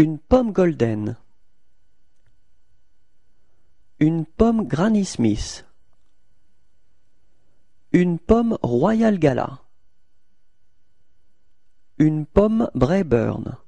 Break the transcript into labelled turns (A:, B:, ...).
A: Une pomme golden. Une pomme Granny Smith. Une pomme Royal Gala. Une pomme Brayburn.